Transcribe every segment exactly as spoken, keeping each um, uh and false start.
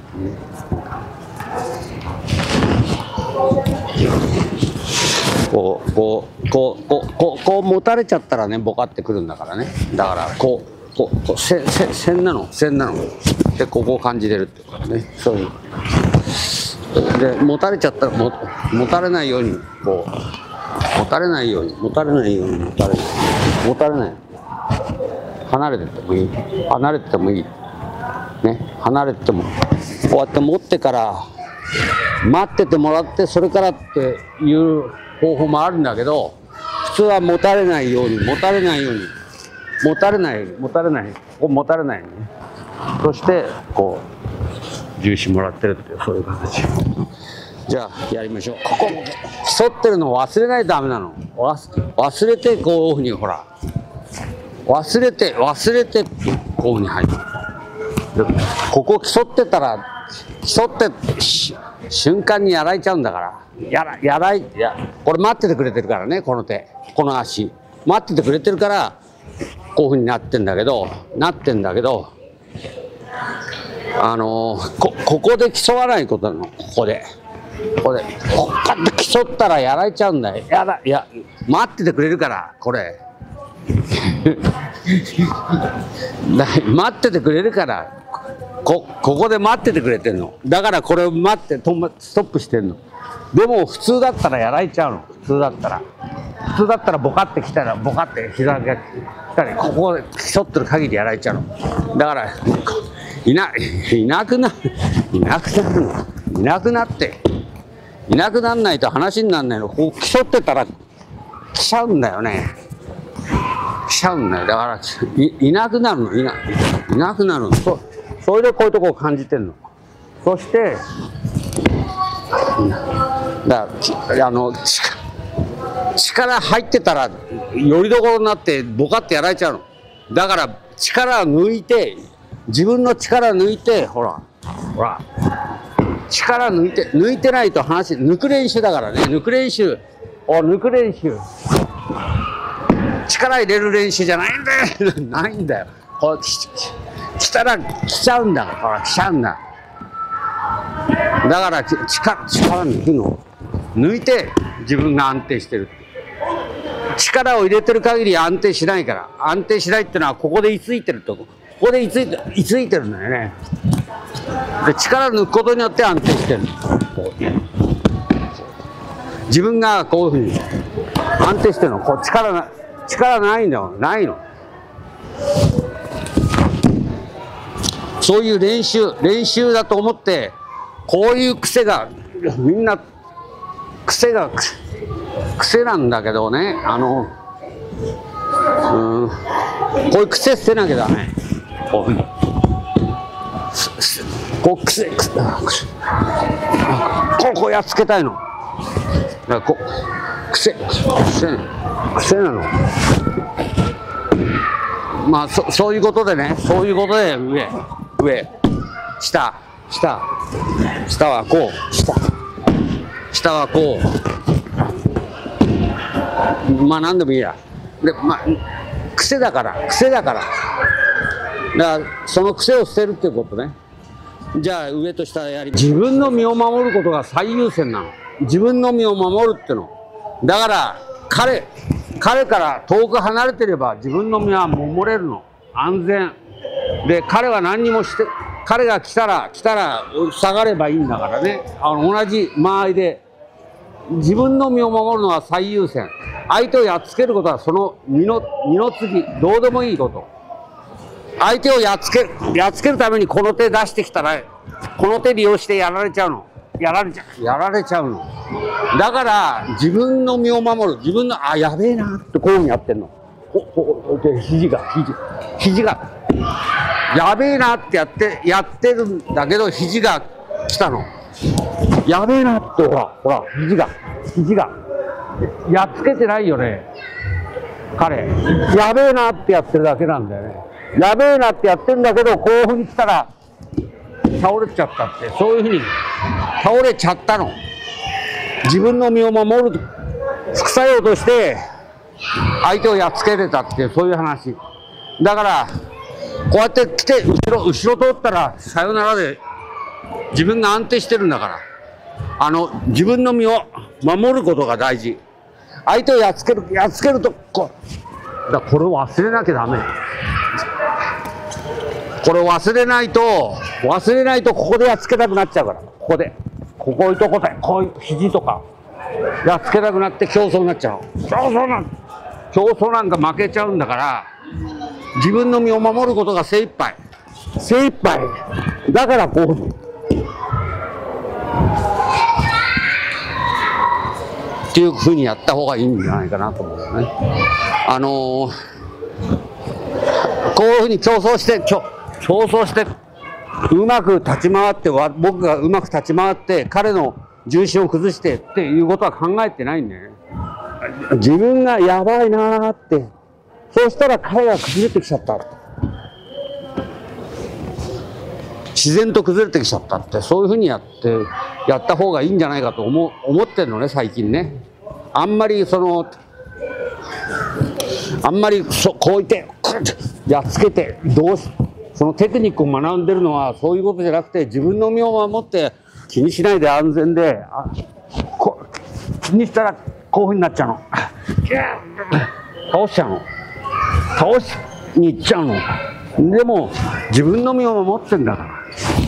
こうこうこうこうこうこう持たれちゃったらねボカってくるんだからね。だからこうこうこう線線線なの線なのでここを感じれるってことね。そういうで持たれちゃったらも持たれないようにこう持たれないように持たれないように持たれない持たれない離れててもいい離れててもいいね。離れててもこうやって持ってから待っててもらってそれからっていう方法もあるんだけど、普通は持たれないように持たれないように持たれないように持たれないこう持たれないようにね。そしてこう重心もらってるっていうそういう形。じゃあやりましょう。ここ反ってるのを忘れないとダメなの。忘れてこういうふうにほら忘れて忘れてこういうふうに入る。ここ競ってたら競って瞬間にやられちゃうんだからやらやらいやこれ待っててくれてるからね。この手この足待っててくれてるからこういうふうになってんだけどなってんだけどあのー、こここで競わないことなの。ここでここでこっから競ったらやられちゃうんだよ。やらいや待っててくれるからこれ待っててくれるからこここで待っててくれてんの。だからこれを待ってとストップしてんの。でも普通だったらやられちゃうの。普通だったら普通だったらボカってきたらボカって膝が来たりここで競ってる限りやられちゃうの。だからいないなくないなくなるのいなくなっていなくなんないと話にならないの。こう競ってたら来ちゃうんだよね。来ちゃうんだよ。だから い, いなくなるの い, ないなくなるの。そそれでこういうとこを感じてんの。そしてだからあの力入ってたらよりどころになってボカってやられちゃうの。だから力を抜いて自分の力を抜いてほらほら力抜いて抜いてないと話抜く練習だからね。抜く練習お抜く練習力入れる練習じゃないんだよないんだよ。こう来たら来ちゃうんだ。ほら来ちゃうんだ。だから力力抜くの抜いて自分が安定してる。力を入れてる限り安定しないから。安定しないってのはここで居ついてるとここで居ついて居ついてるんだよね。で力を抜くことによって安定してる。こう自分がこういうふうに安定してるの。こう力な力ないんだよ。ないの。そういう練習練習だと思ってこういう癖がみんな癖が癖なんだけどね。あのうんこういう癖捨てなきゃダメ。こういうこう癖癖ここやっつけたいの。だからこ癖癖癖なの。まあ そ, そういうことでねそういうことで上上下下下はこう下下はこうまあ何でもいいや。でまあ癖だから癖だからだからその癖を捨てるっていうことね。じゃあ上と下やり自分の身を守ることが最優先なの。自分の身を守るってのだから彼彼から遠く離れてれば自分の身は守れるの。安全で彼は何にもして彼が来たら来たら下がればいいんだからね。あの同じ間合いで自分の身を守るのは最優先。相手をやっつけることはその二の二の次どうでもいいこと。相手をやっつけるやっつけるためにこの手出してきたらこの手利用してやられちゃうの。やられちゃうやられちゃうの。だから自分の身を守る自分のあやべえなってこういうふうにやってんの。ほほで肘が肘肘がやべえなってやってやってるんだけど肘が来たの。やべえなってほらほら肘が肘がやっつけてないよね彼。やべえなってやってるだけなんだよね。やべえなってやってるんだけどこういうふうに来たら倒れちゃったってそういうふうに倒れちゃったの。自分の身を守る副作用として相手をやっつけてたっていうそういう話だからこうやって来て後ろ後ろ通ったらさよならで自分が安定してるんだから。あの、自分の身を守ることが大事。相手をやっつける、やっつけると、こう、だからこれを忘れなきゃダメ。これを忘れないと、忘れないとここでやっつけたくなっちゃうから。ここで。ここいうとこで、こういう肘とか、やっつけたくなって競争になっちゃう。競争なん競争なんか負けちゃうんだから、自分の身を守ることが精一杯。精一杯。だからこう。っていうふうにやった方がいいんじゃないかなと思うよね。あのー、こういうふうに競争して、競争して、うまく立ち回って、僕がうまく立ち回って、彼の重心を崩してっていうことは考えてないんだよね。自分がやばいなーって。そうしたら彼が崩れてきちゃった。自然と崩れてきちゃったって、そういうふうにやって、やった方がいいんじゃないかと思う、思ってるのね、最近ね。あんまりその、あんまりそこういて、やっつけて、どうし、そのテクニックを学んでるのはそういうことじゃなくて、自分の身を守って気にしないで安全で、あこ気にしたらこういうふうになっちゃうの。倒しちゃうの。倒しに行っちゃうの。でも自分の身を守ってんだから。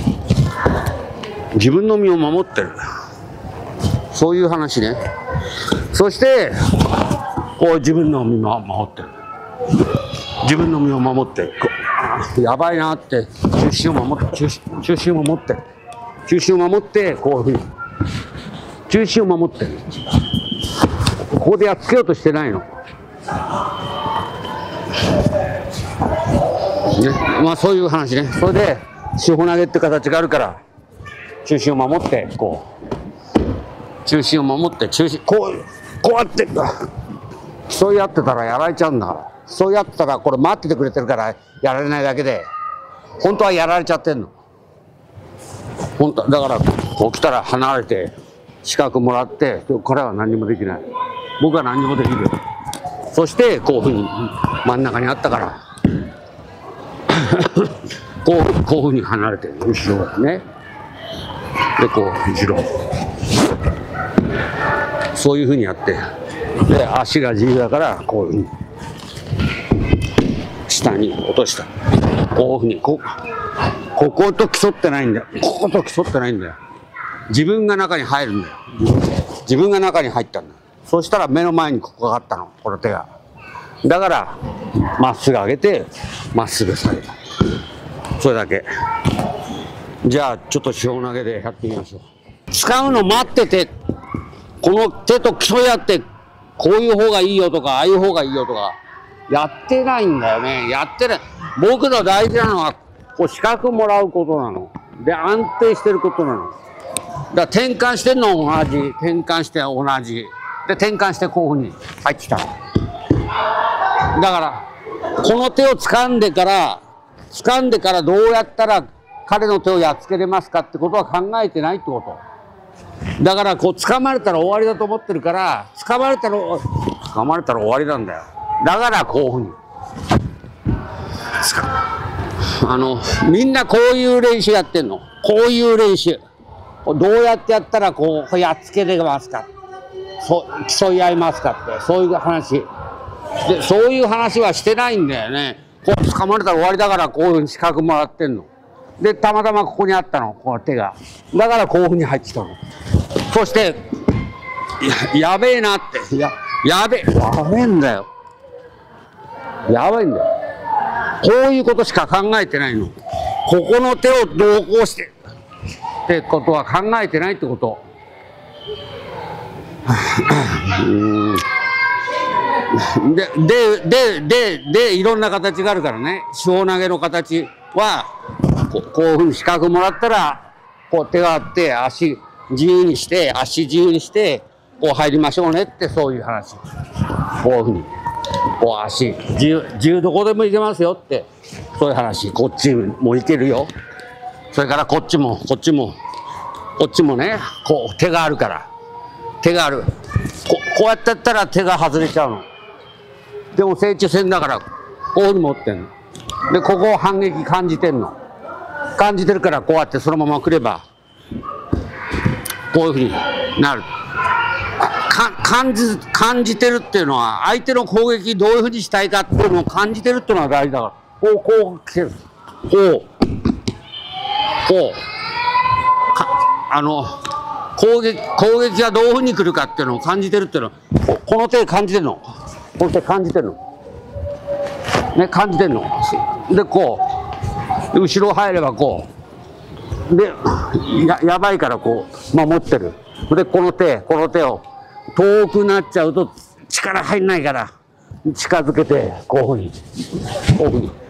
自分の身を守ってる。そういう話ね。そしてこう自分の身を守ってる。自分の身を守ってやばいなって中心を守って中心、中心を守って中心を守ってこういうふうに中心を守ってる。ここでやっつけようとしてないの。ね、まあそういう話ね。それで四方投げって形があるから中心を守ってこう中心を守って中心こうこうやってそうやってたらやられちゃうんだから。そうやってたらこれ待っててくれてるからやられないだけで本当はやられちゃってんの。本当だからこう来たら離れて資格もらって彼は何にもできない。僕は何にもできる。そしてこういうふうに真ん中にあったからこうこういうふうに離れて後ろね。でこう後ろそういうふうにやってで足が自由だからこういうふうに下に落とした。こういうふうにこここと競ってないんだよ。ここと競ってないんだよ。自分が中に入るんだよ。自分が中に入ったんだ。そしたら目の前にここがあったの。この手が。だからまっすぐ上げてまっすぐ下げた。それだけ。じゃあちょっと四方投げでやってみましょう。使うの待っててこの手と競い合ってこういう方がいいよとかああいう方がいいよとかやってないんだよね。やってない。僕の大事なのはこう資格もらうことなの。で安定してることなの。だから転換してんの同じ。転換して同じ。で転換してこういうふうに入ってきたの。だからこの手を掴んでから掴んでからどうやったら彼の手をやっつけれますかってことは考えてないってこと。だからこう掴まれたら終わりだと思ってるから掴まれたら掴まれたら終わりなんだよ。だからこういうふうにあのみんなこういう練習やってんの。こういう練習どうやってやったらこうやっつけれますかそ競い合いますかってそういう話でそういう話はしてないんだよね。こう掴まれたら終わりだからこういう資格もらってんの。でたまたまここにあったのこう手が。だからこういうふうに入ってきたの。そしてや、やべえなってややべえやべえんだよ。やばいんだよ。こういうことしか考えてないの。ここの手をどうこうしてってことは考えてないってこと。うんでででででいろんな形があるからね。四方投げの形はこうこういうふうに資格もらったらこう手があって足自由にして足自由にしてこう入りましょうねってそういう話。こういうふうにこう足自由自由どこでも行けますよってそういう話。こっちも行けるよ。それからこっちもこっちもこっちもねこう手があるから手がある こ, こうやってやったら手が外れちゃうの。でも正中線だからこういうふうに持ってんの。でここを反撃感じてんの。感じてるからこうやってそのまま来ればこういうふうになる。か感じ感じてるっていうのは、相手の攻撃どういうふうにしたいかっていうのを感じてるっていうのは大事だから、こうこう来てる、こうこうかあの攻撃攻撃がどういうふうに来るかっていうのを感じてるっていうのは、ここの手感じてるの、この手感じてるのね、感じてるので、こうで後ろ入ればこうで や, やばいからこう守ってる。でこの手この手を遠くなっちゃうと力入んないから近づけて、こういうふうにこういうふうに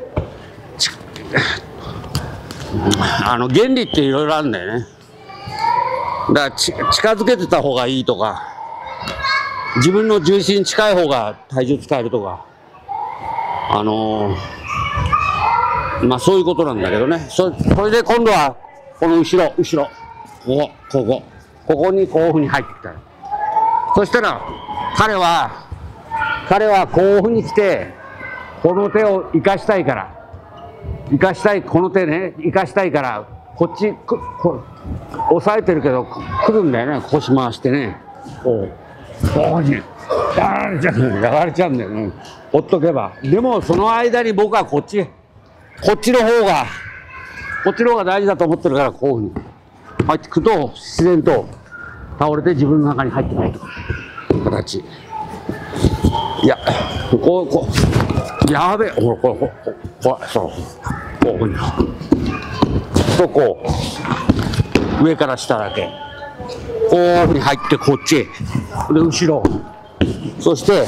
あの原理っていろいろあるんだよね。だからち近づけてた方がいいとか、自分の重心に近い方が体重使えるとか、あのー、まあそういうことなんだけどね。そそれで今度はこの後ろ後ろここここここにこういうふうに入ってきた。そしたら彼は彼はこういうふうに来て、この手を生かしたいから生かしたいこの手ね生かしたいからこっちくこ押さえてるけど来るんだよね。腰回してね、こうこうにやられちゃうやられちゃうんだよね。ほっとけば。でもその間に僕はこっちこっちの方がこっちの方が大事だと思ってるから、こういうふうに入ってくると自然と倒れて自分の中に入ってないという形。いやこうこうやべえ、ほらこれこうこうそうこういうふうにとこう上から下だけこういうふうに入ってこっちで後ろ、そして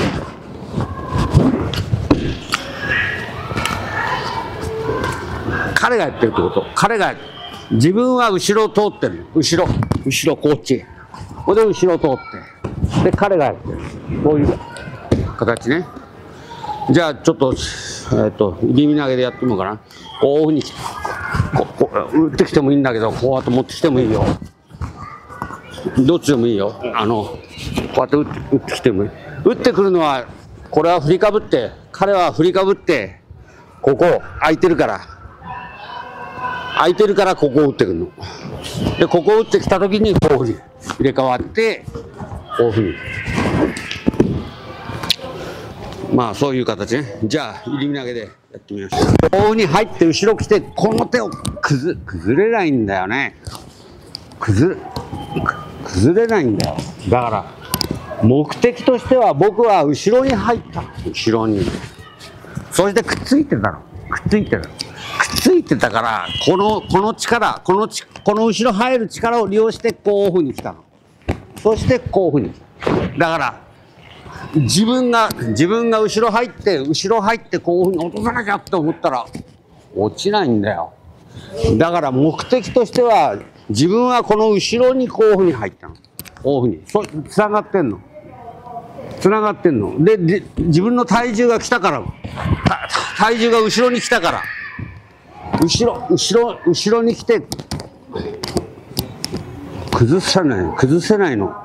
彼がやってるってこと。彼が自分は後ろを通ってる、後ろ後ろこっち、これで後ろを通って、で彼がやってるこういう形ね。じゃあちょっとえっと耳投げでやってみようかな。こういうふうにここ打ってきてもいいんだけど、こうやって持ってきてもいいよ。どっちでもいいよ。あのこうやって打って打ってきてもいい。打ってくるのはこれは振りかぶって、彼は振りかぶってここ空いてるから空いてるからここを打ってくるの。でここを打ってきた時にこういうふうに入れ替わってこういうふうに、まあそういう形ね。じゃあ入り投げでやってみましょう。こういうふうに入って後ろ来て、この手を崩崩れないんだよね。崩崩れないんだよ。だから目的としては僕は後ろに入った。後ろにそしてくっついてたの。くっついてるくっついてたから、このこの力このちこの後ろ入る力を利用してこういうふうに来たの。そしてこういうふうに、だから自分が自分が後ろ入って後ろ入ってこういうふうに落とさなきゃって思ったら落ちないんだよ。だから目的としては自分はこの後ろにこういうふうに入ったの。こういうふうにそつながってんのつながってんのでで自分の体重が来たから、体重が後ろに来たから後ろ後ろ後ろに来て崩せない崩せないの。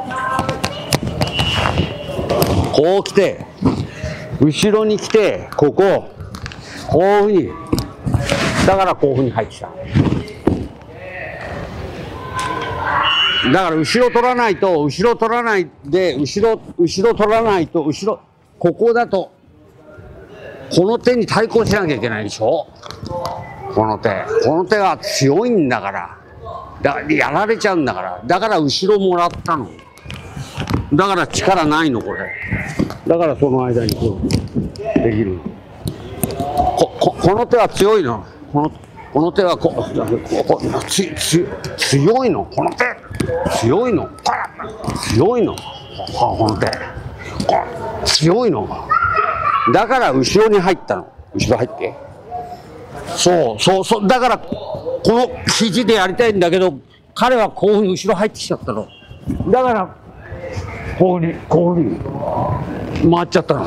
こう来て後ろに来てこここういうふうに、だからこういうふうに入ってきた。だから後ろ取らないと後ろ取らないで後ろ後ろ取らないと後ろここだとこの手に対抗しなきゃいけないでしょ。この手この手は強いんだから、だからやられちゃうんだから、だから後ろもらったの。だから力ないのこれ。だからその間にこうできる。こここの手は強いの。このこの手はここつつ強いの。この手強いの。強いの。この手強いの。だから後ろに入ったの。後ろ入って。そうそうそう。だからこの肘でやりたいんだけど、彼はこういうふうに後ろ入ってきちゃったの。だからこういうふうにこういうふうに回っちゃったの。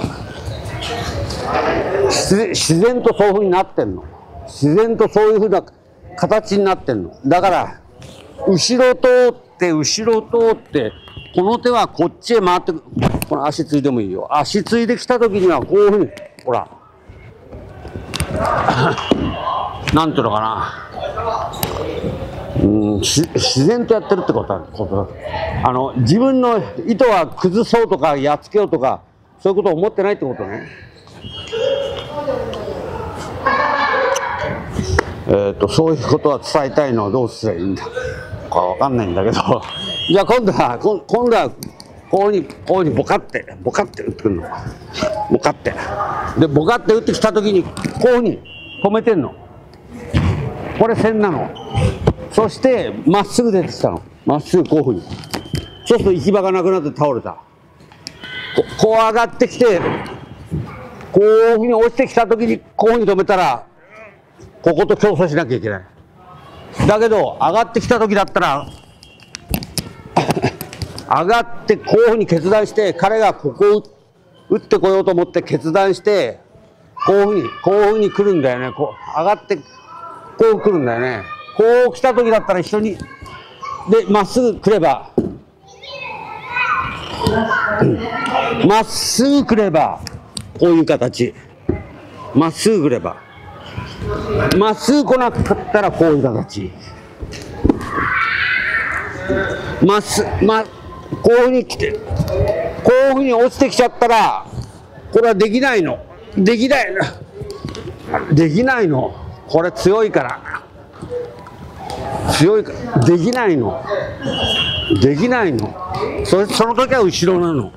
自然とそういうふうになってんの。自然とそういうふうな形になってんの。だから後ろ通って後ろ通ってこの手はこっちへ回ってく。この足ついてもいいよ。足ついてきた時にはこういうふうにほらなんていうのかな、 うん、し自然とやってるってことだことだあの自分の意図は崩そうとかやっつけようとかそういうことを思ってないってことね。えーとそういうことは伝えたいのはどうすればいいんだかわかんないんだけどじゃあ今度は今今度はこうにこうにボカってボカって打ってくるの。ボカってでボカって打ってきた時にこういうふうに止めてんの。これ線なの。そしてまっすぐ出てきたの。まっすぐこういうふうに。そうすると行き場がなくなって倒れた。こ, こう上がってきてこういうふうに落ちてきた時にこういうふうに止めたらここと競争しなきゃいけない。だけど上がってきた時だったら上がってこういうふうに決断して彼がここを打ってこようと思って決断してこういうふうにこういうふうに来るんだよね。こう上がってこう来るんだよね。こう来た時だったら一緒にでまっすぐ来ればまっすぐ来ればこういう形まっすぐ来ればまっすぐ来なかったらこういう形まっすまこういうふうに来てこういうふうに落ちてきちゃったらこれはできないのできないできないのこれ強いから強いからできないのできないの そ, その時は後ろなの。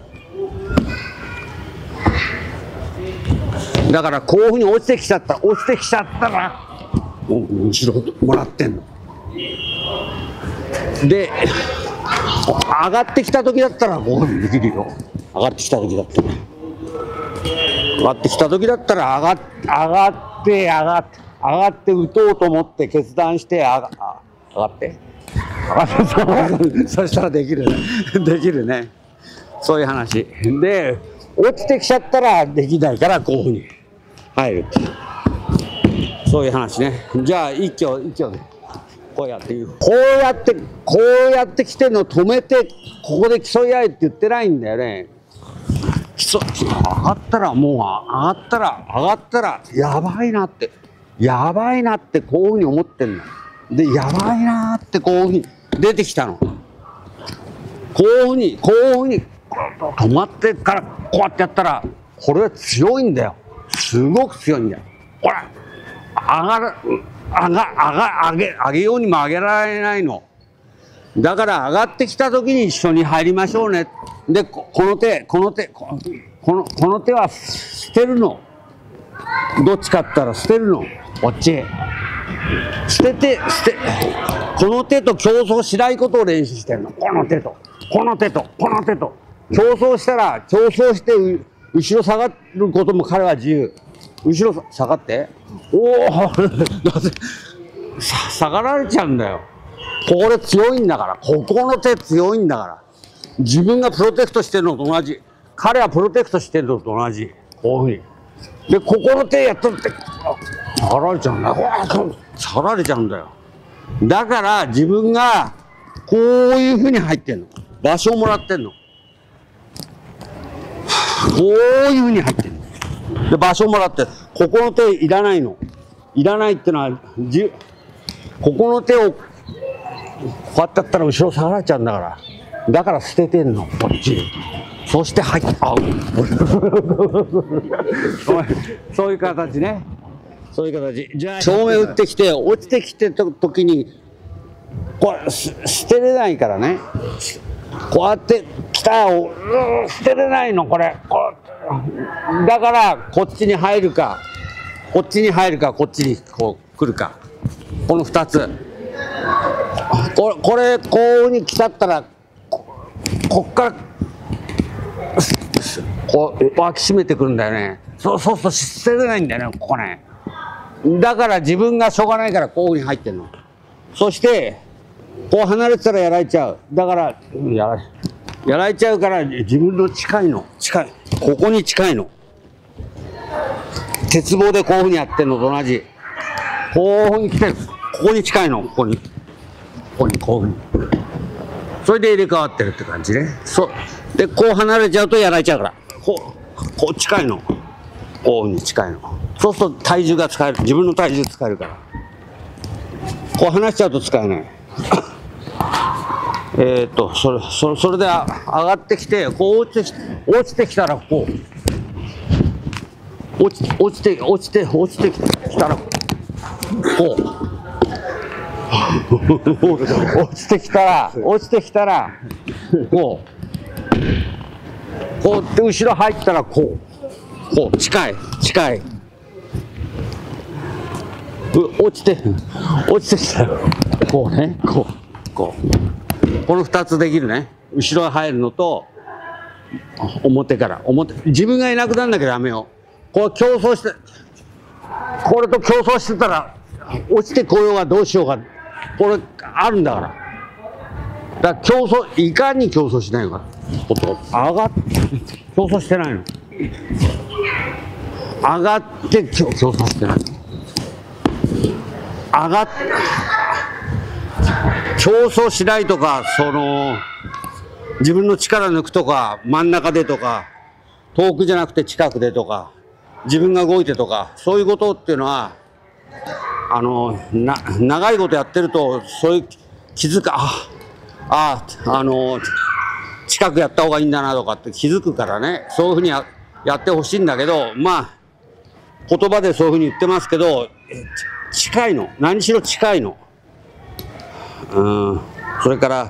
だからこういうふうに落ちてきちゃった落ちてきちゃったら後ろもらってんので上がってきた時だったらこういうふうにできるよ。上がってきた時だったら上がってきた時だったら上が上がって上がって上がって打とうと思って決断して上が上がってそしたらできるねできるね。そういう話で落ちてきちゃったらできないからこういうふうに入るそういう話ね。じゃあ一挙一挙でこうやってこうやってこうやってきてるのを止めてここで競い合えって言ってないんだよね。上がったらもう上がったら上がったらやばいなってやばいなってこういうふうに思ってんのでやばいなってこういうふうに出てきたの。こういうふうにこういうふうに止まってからこうやってやったらこれは強いんだよ。すごく強いんだよ。ほら上がる上が上が上げ上げようにも上げられないの。だから上がってきた時に一緒に入りましょうね。でこの手この手このこの手は捨てるの。どっちかって言ったら捨てるの。こっちへ捨てて捨てこの手と競争しないことを練習してるの。この手とこの手とこの手と競争したら競争して後ろ下がることも彼は自由。後ろ下がっておお下がられちゃうんだよ。これ強いんだからここの手強いんだから自分がプロテクトしてるのと同じ彼はプロテクトしてるのと同じこういうふうにでここの手やっとって下がられちゃうんだよ。下がられちゃうんだよ。だから自分がこういうふうに入ってんの。場所をもらってんの。こういうふうに入ってんの。で場所をもらってここの手いらないの。いらないってのはじここの手をこうやってやったら後ろ下がられちゃうんだからだから捨ててんのこっち。そして入ってあそういう形ね。そういう形。じゃあ正面打ってきて落ちてきてた時にこれ捨てれないからね。こうやってきたを捨てれないのこれこだからこっちに入るかこっちに入るかこっちにこう来るかこのふたつこれこれこういうふうに来ちゃったらここっからこう脇締めてくるんだよね。そうそうそう捨てれないんだよねここね。だから自分がしょうがないからこういうふうに入ってんの。そしてこう離れてたらやられちゃう。だからやられやられちゃうから自分の近いの近いここに近いの。鉄棒でこういうふうにやってんのと同じこういうふうに来てるここに近いのここにここにこういうふうにそれで入れ替わってるって感じね。そうでこう離れちゃうとやられちゃうからこうこう近いのこういうふうに近いの。そうすると体重が使える自分の体重使えるからこう離しちゃうと使えない。 えー、っとそれそれそれで上がってきて、こう落ちて落ちてきたらこう落ち落ちて落ちて落ちてきたらこう落ちてきたら落ちてきたらこうこうって後ろ入ったらこうこう近い近い。落ちて落ちてきたらこうねこうこうこのふたつできるね。後ろ入るのと表から表、自分がいなくならなきゃダメよ。こう競争してこれと競争してたら落ちてこようがどうしようがこれあるんだから。だから競争いかに競争しないのか。上がって競争してないの。上がって競争してないの。上がっ競争しないとか、その自分の力抜くとか、真ん中でとか、遠くじゃなくて近くでとか、自分が動いてとか、そういうことっていうのはあのな長いことやってるとそういう気づく、あああの近くやった方がいいんだなとかって気づくからね、そういうふうに や, やってほしいんだけど、まあ言葉でそういうふうに言ってますけど、近いの、何しろ近いの。うん、それから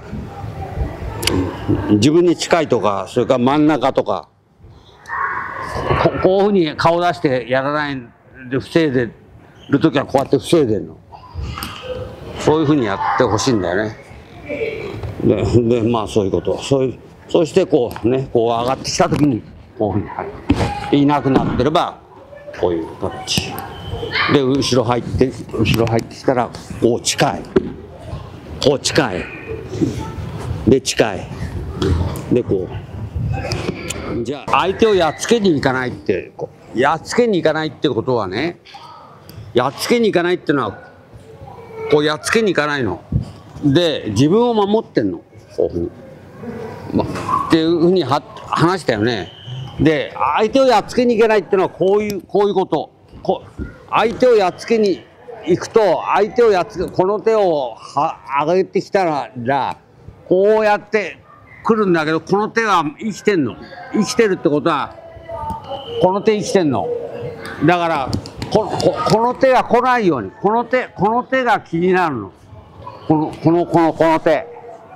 自分に近いとか、それから真ん中とか、こ, こういうふうに顔出してやらないで防いでる時はこうやって防いでるの。そういうふうにやってほしいんだよね。で, でまあそういうこと、そういうそしてこうね、こう上がってきた時にこういうふうに入っていなくなってればこういう形で、後ろ入って後ろ入ってきたらこう近い、こう近いで近いでこう、じゃあ相手をやっつけに行かないって、こうやっつけに行かないってことはね、やっつけに行かないっていうのはこうやっつけに行かないので、自分を守ってんの、こういうふうに、ま、っていうふうには話したよね。で相手をやっつけに行けないっていうのはこういうこういうこと、こ相手をやっつけに行くと、相手をやっつけ、この手をは上げてきたらこうやって来るんだけど、この手は生きてんの。生きてるってことはこの手生きてんの。だからこ こ, この手が来ないように、この手この手が気になるの。このこのこのこの手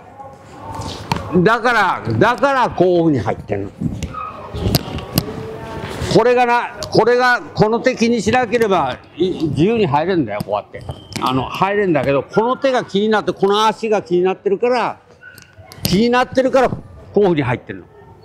だからだからこういうふうに入ってんの。これがなこれがこの手気にしなければ自由に入れるんだよ。こうやってあの入れるんだけど、この手が気になって、この足が気になってるから気になってるからこういうふうに入ってるの。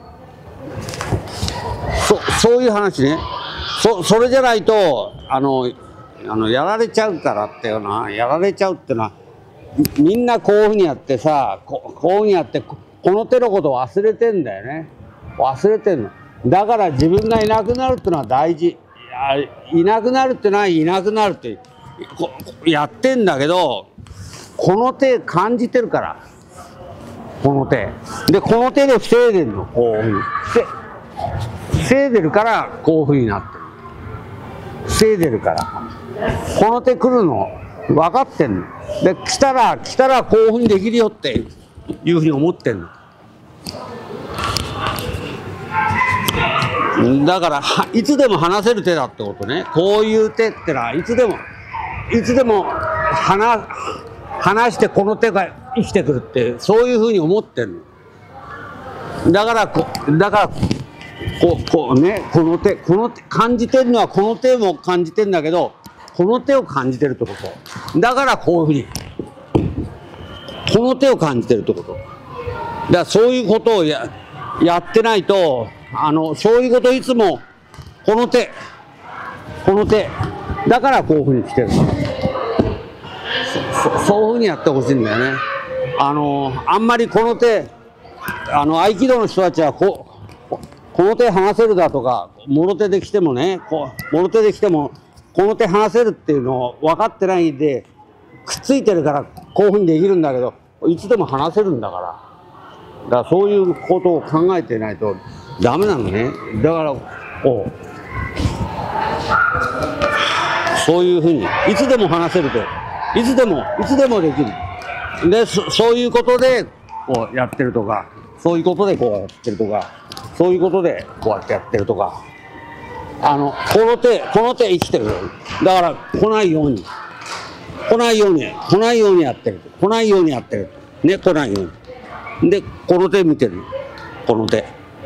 そそういう話ね。そそれじゃないとあのあのやられちゃうからっていうのは、やられちゃうっていうのは、みんなこういうふうにやってさ、こ, こういうふうにやってこの手のことを忘れてんだよね。忘れてんの。だから自分がいなくなるっていうのは大事。 い, いなくなるっていうのはいなくなるってこやってんだけど、この手感じてるから、この手でこの手で防いでるの。こういうふうに防いでるからこういうふうになってる。防いでるからこの手来るの分かってんの。で来たら来たらこういうふうにできるよっていうふうに思ってんの。だからいつでも離せる手だってことね。こういう手ってのはいつでもいつでも離離してこの手が生きてくるって、そういうふうに思ってるの。だからこだからこうこうね、この手この手感じてるのはこの手も感じてるんだけど、この手を感じてるってこと。だからこういうふうにこの手を感じてるってこと。だからそういうことを や, やってないと、あのそういうこといつもこの手この手だからこういうふうに来てる。そ, そ, そういうふうにやってほしいんだよね。あのあんまりこの手、あの合気道の人たちはこうこの手離せるだとか、もろ手で来てもね、こうもろ手で来てもこの手離せるっていうのを分かってないんで、くっついてるからこういうふうにできるんだけど、いつでも離せるんだから。だからそういうことを考えてないとダメなのね。だからこうそういうふうにいつでも話せると、いつでもいつでもできる。で そ, そういうことでこうやってるとか、そういうことでこうやってるとか、そういうことでこうやってやってるとか、あの、この手、この手生きてる。だから来ないように、来ないように、来ないようにやってる。来ないようにやってる。ね、来ないように。で、この手見てる。この手。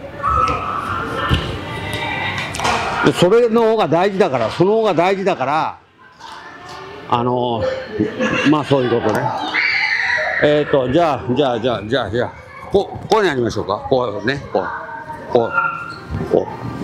で、それの方が大事だから、その方が大事だから、あの、まあそういうことね。えっと、じゃあ、じゃあ、じゃあ、じゃあ、じゃあ、こう、こういうのやりましょうか。こうね、こう、こう、こう。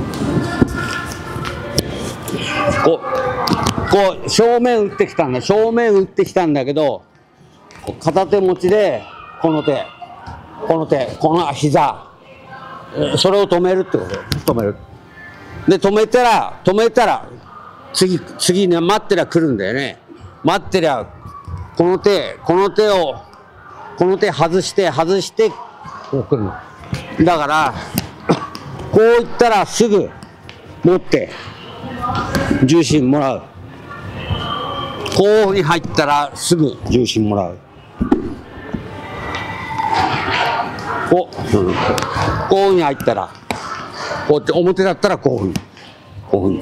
こう、こう正面打ってきたんだ正面打ってきたんだけど、片手持ちでこの手この手この膝、それを止めるってこと止めるで、止めたら止めたら次次ね、待ってりゃ来るんだよね。待ってりゃこの手この手をこの手外して外してこう来るのだから、こういったらすぐ持って重心もらう。こういうふうに入ったらすぐ重心もらう。こう、うん、こういうふうに入ったら、こうやって表だったらこういうふうに、こういう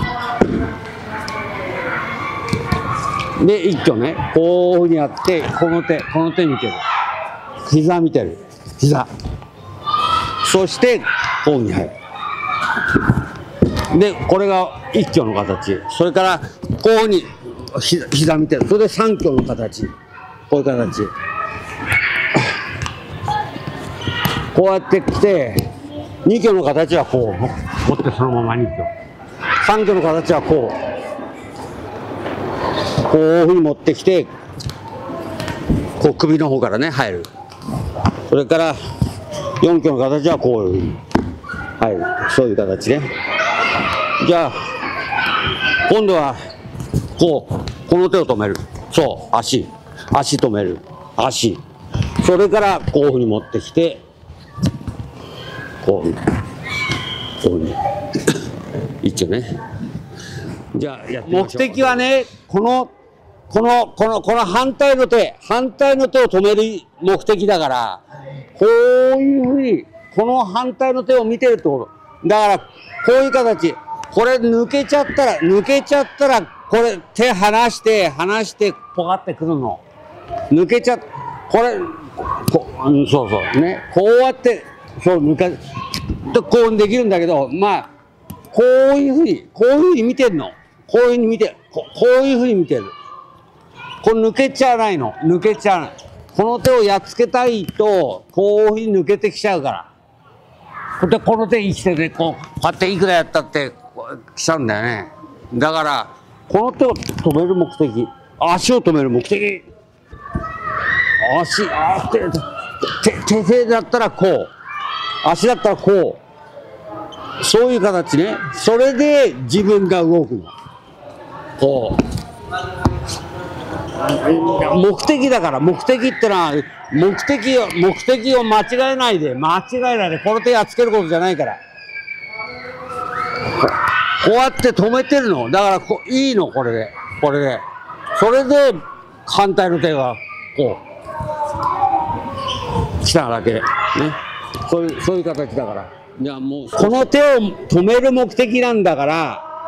ふうに。で、一挙ね、こういうふうにやって、この手、この手見てる。膝見てる。膝。そして、こういうふうに入る。で、これが一挙の形。それから、こういうふうにひ膝見てる。それで三挙の形。こういう形。こうやってきて、二挙の形はこう。持ってそのまま二挙。三挙の形はこう。こういうふうに持ってきて、こう首の方からね、入る。それから、四挙の形はこういうふうに入る。そういう形ね。じゃあ、今度は、こう、この手を止める。そう、足。足止める。足。それから、こういうふうに持ってきて、こういうふうに。こういうふうに。一応ね。じゃあ、やってみましょう。目的はね、この、この、この、この反対の手、反対の手を止める目的だから、こういうふうに、この反対の手を見てるってこと。だから、こういう形。これ抜けちゃったら、抜けちゃったら、これ手離して、離して、ポカってくるの。抜けちゃ、これ、こうん、そうそう、ね。こうやって、そう、抜か、で、こうできるんだけど、まあ、こういうふうに、こういうふうに見てるの。こういうふうに見て、ここういうふうに見てる。これ抜けちゃわないの。抜けちゃわない。この手をやっつけたいと、こういうふうに抜けてきちゃうから。で、この手生きてね、こう、こうやっていくらやったって、来ちゃうんだよね。だから、この手を止める目的、足を止める目的、足、あ手、手、手、手だったらこう、足だったらこう、そういう形ね。それで自分が動くの。こう。目的だから、目的ってのは、目的を、目的を間違えないで、間違えないで、この手やっつけることじゃないから。こうやって止めてるの。だからこ、いいの、これで。これで。それで、反対の手が、こう、来ただけ。ね。そういう、そういう形だから。いや、もう、この手を止める目的なんだから、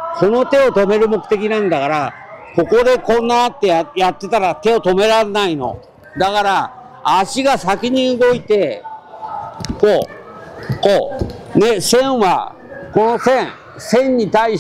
この手を止める目的なんだから、ここでこんなってや、やってたら手を止められないの。だから、足が先に動いて、こう、こう。ね、線は、この線、線に対して、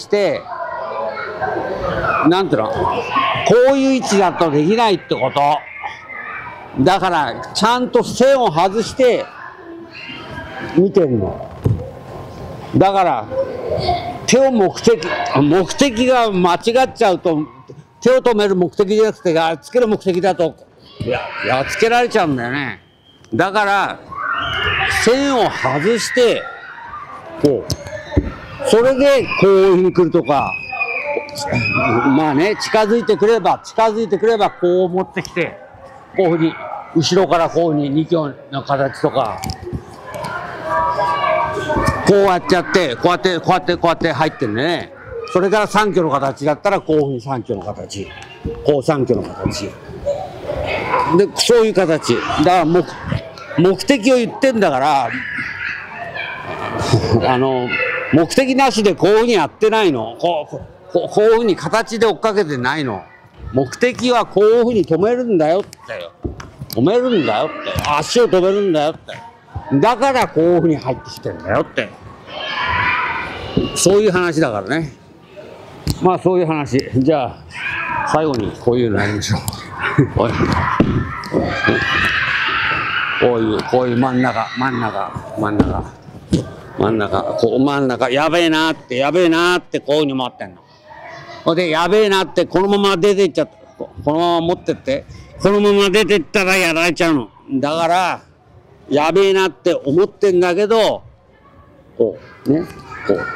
なんていうの、こういう位置だとできないってこと。だから、ちゃんと線を外して、見てるの。だから、手を目的、目的が間違っちゃうと、手を止める目的じゃなくて、やっつける目的だと、や、やっつけられちゃうんだよね。だから、線を外して、こう。それで、こういうふうに来るとか、まあね、近づいてくれば、近づいてくれば、こう持ってきて、こういうふうに、後ろからこういうふうに二挙の形とか、こうやってやって、こうやって、こうやって、こうやって入ってるね。それから三挙の形だったら、こういうふうに三挙の形。こう三挙の形。で、そういう形。だから、もう、 目的を言ってんだから、あの、目的なしでこういうふうにやってないの。こう、こう、こういうふうに形で追っかけてないの。目的はこういうふうに止めるんだよって。止めるんだよって。足を止めるんだよって。だからこういうふうに入ってきてんだよって。そういう話だからね。まあそういう話。じゃあ、最後にこういうのやりましょう。こういう、こういう真ん中、真ん中、真ん中、真ん中、こう真ん中、やべえなって、やべえなってこういうふうに回ってんの。ほんで、やべえなってこのまま出ていっちゃった。このまま持ってって、このまま出てったらやられちゃうの。だから、やべえなって思ってんだけど、こう、ね、こう。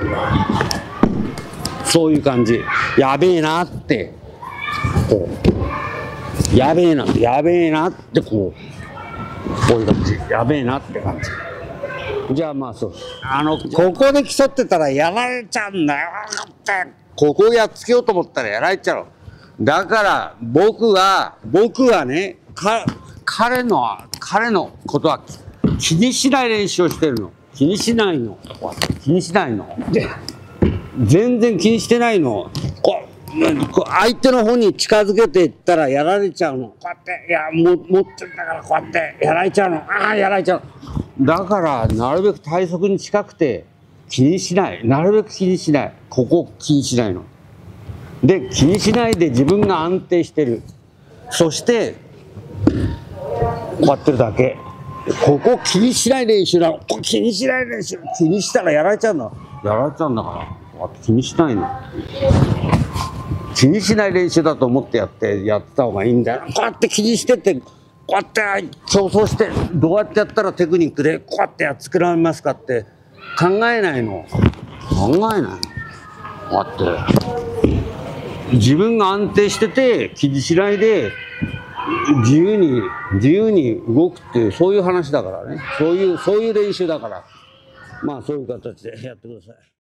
そういう感じ。やべえなって、こう。やべえな、やべえなってこう。こういう感じ。やべえなって感じ。じゃあまあそう。あの、ここで競ってたらやられちゃうんだよって。ここをやっつけようと思ったらやられちゃう。だから僕は、僕はね、か、彼の、彼のことは気にしない練習をしてるの。気にしないの。気にしないの。で、全然気にしてないの。こう、相手の方に近づけていったらやられちゃうの。こうやって、いや、も持ってんだからこうやってやられちゃうの。ああ、やられちゃう。だから、なるべく体側に近くて気にしない。なるべく気にしない。ここ気にしないの。で、気にしないで自分が安定してる。そして、こうやってるだけ。ここ気にしない練習なの。ここ気にしない練習。気にしたらやられちゃうんだ。やられちゃうんだから。こうやって気にしないの。気にしない練習だと思ってやって、やった方がいいんだよ。こうやって気にしてて、こうやって競争して、どうやってやったらテクニックでこうやってやっつけられますかって考えないの。考えないの。こうやって。自分が安定してて、気にしないで、自由に、自由に動くっていう、そういう話だからね。そういう、そういう練習だから。まあそういう形でやってください。